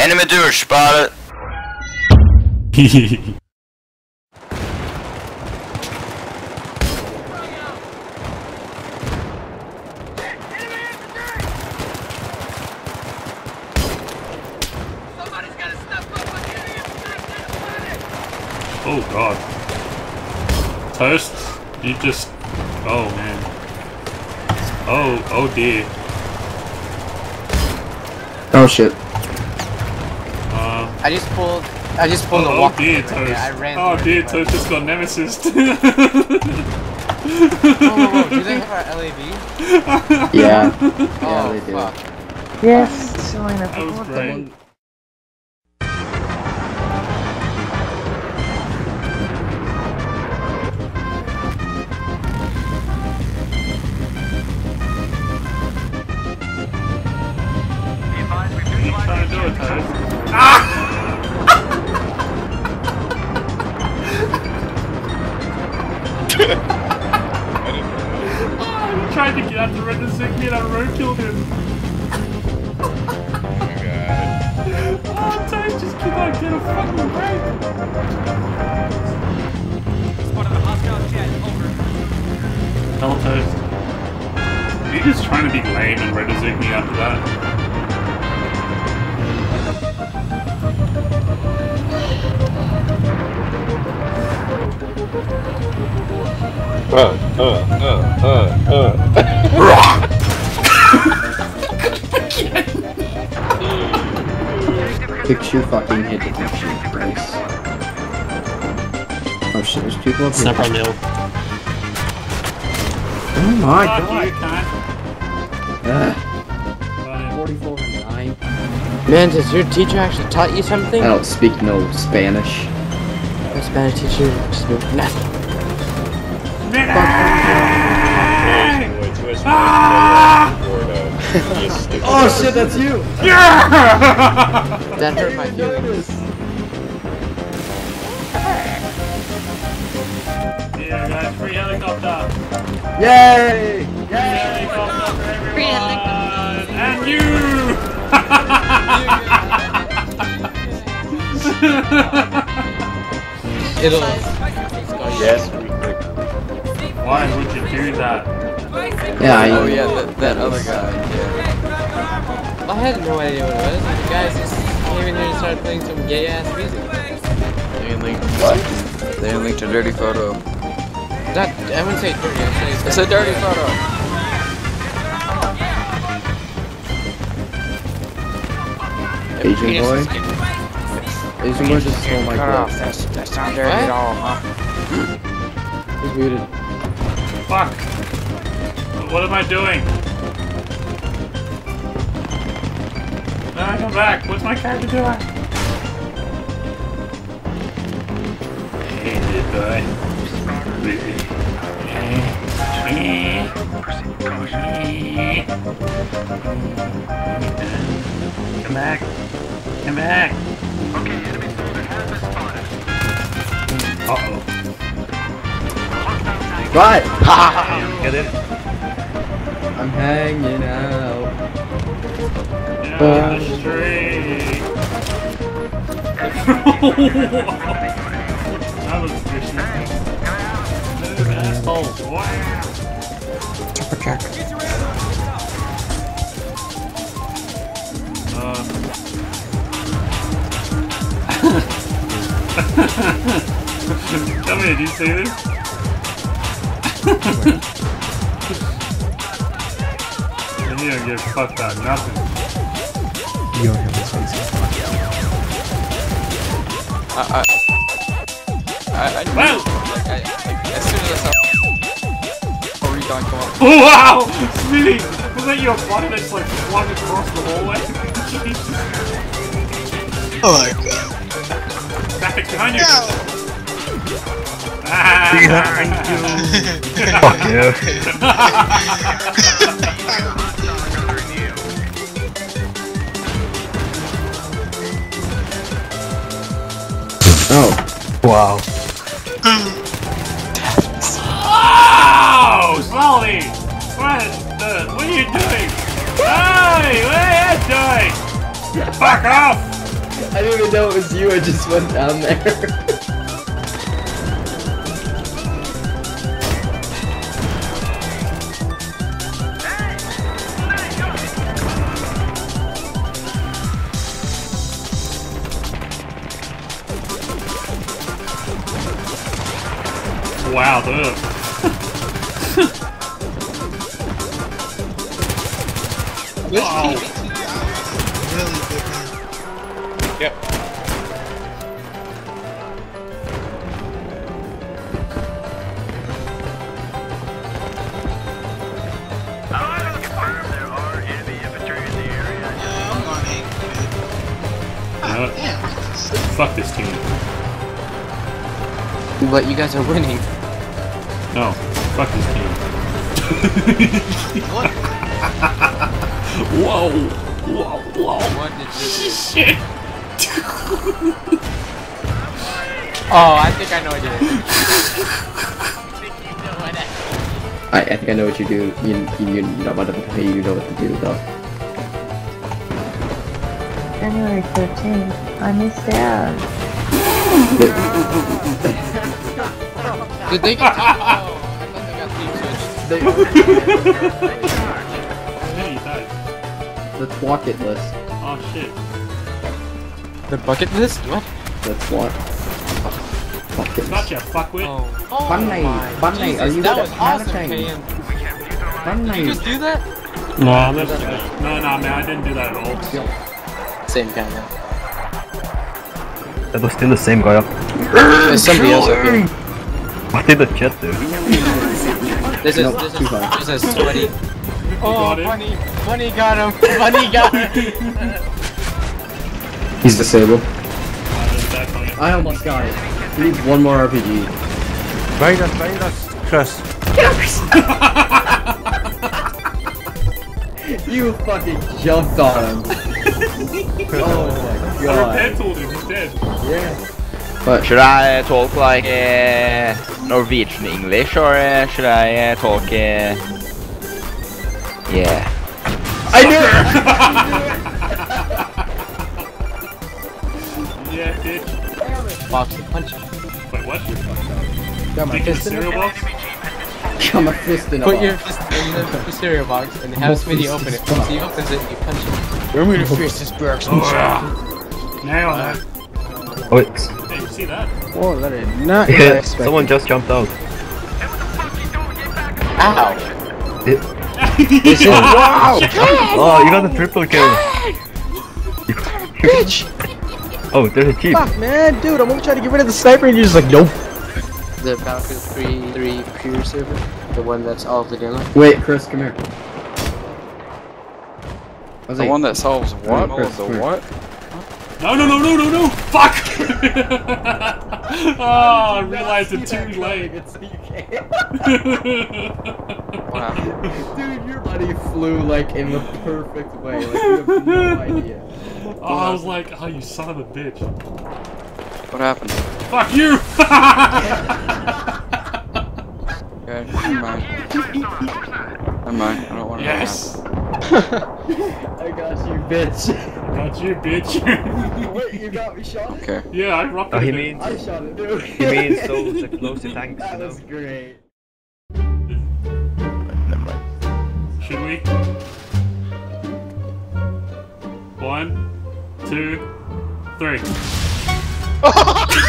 Enemy doer spotted. Oh god. Toast, you just... Oh man. Oh dear. Oh shit. I just pulled a walk. Oh dear, Toast. Yeah, I ran oh through dear, everybody. Toast just got nemesis. Whoa, do they have our LAV? Yeah. Oh, Yeah, they do. fuck. Yes, Selena. That was great. What are you trying to do it, Toast? He tried to get out the red insignia and I road killed him. Oh, Toast just could not get a fucking break. Hello, Toast. Are you just trying to be lame and red insignia after that? Picture fucking hit detection, Bryce. Oh shit, there's people up here. Snap on mill. Oh my Fuck god. you, cunt. Ugh. Buddy. 44 and 9. Man, does your teacher actually taught you something? I don't speak no Spanish. My Spanish teacher just knew nothing. Oh shit, that's you! That hurt my feelings. Yeah, guys, free helicopter. Yay! Free helicopter for everyone. And you! It'll. Yes, we could. Why would you do that? Yeah, Oh yeah, that other guy. Yeah. I had no idea what it was. The guys just came in here and started playing some gay ass music. What? They linked a dirty photo. Not, I wouldn't say dirty. I'd say It's a dirty photo. Asian boy? Asian boy just stole my girl. That's not dirty at all, huh? He's muted. Fuck. What am I doing? No, come back. What's my character doing? Hey, good boy. Come back. Come back. Okay, enemy soldier has been spotted. Uh-oh. What? Get in. I'm hanging out. Down the street. That was fishy. Move, asshole. Wow. Super check. Tell me, did you see this? And you don't give a fuck about nothing. You don't have his face. I knew, Wow! like, as soon as I saw Recon come up. Oh wow! Smitty! Was that your body that's like flung across the hallway? Oh my god. Back behind you! No! Behind you! Fuck you. Oh. Wow. Oh! Slowly! What are you doing? Hey! What are you doing? Fuck off! I didn't even know it was you, I just went down there. Wow, dude. Wow. Really big man. Yep. I'm on 8. You know what? Damn. Fuck this team. But you guys are winning. No, fuck this team. What? Whoa! Whoa! Whoa! What did you do? Shit! Oh, I think I know what you did. I think I know what you do. You know what to do though. January 13th. I missed out. Did they get oh, I thought they got team switched. Hey, you died. The bucket list. Oh shit. The bucket list? What? That's what. Bucket list. Gotcha, fuckwit. Oh. Bunny, my Bunny, Jesus, are you that good was at awesome, panicking? Kayan. Did you just do that? No, man, I didn't do that at all. Same guy now. That was still the same guy up. There's somebody else up here. What did the chat do? This is Nope, too far. this is sweaty. got him. Bunny got him. Bunny got him. He's disabled. That's on it. I almost got it. He needs one more RPG. Behind us, Chris. You fucking jumped on him. Oh my I god. penciled him, he's dead. Yeah. But Should I talk like Norwegian English or should I talk yeah. I knew it! Yeah, bitch. Box and punch. Wait, what? Got my Think of fist in cereal it. box? Got my fist in a Put your box. fist in the cereal box and have Smitty open it. Once he opens it, you punch him. I'm gonna fist this box. Now, Oh, it's... hey, you see that? Whoa, that is not Yeah, someone just jumped out. Ow. Wow! Oh, you got the triple kill. Bitch! Oh, there's a jeep. Fuck, man, dude, I'm gonna try to get rid of the sniper and you're just like, nope. The Battlefield 3 pure server, the one that's all vanilla. Wait, Chris, come here. The one that solves what? Chris, Oh, come the here. what? No! Fuck! Oh, I realized it too late. What happened? Dude, your buddy flew like in the perfect way. Like you have no idea. Oh, I was like, oh, you son of a bitch. What happened? Fuck you! Okay, never mind. Never mind, I don't want to Yes! I got you, bitch. Got you, bitch. Wait, you got me shot? Okay. Yeah, I rocked Oh, he it. means... I shot it, dude. He means so the closest tanks, That you know? was great. Never mind. Should we? 1, 2, 3.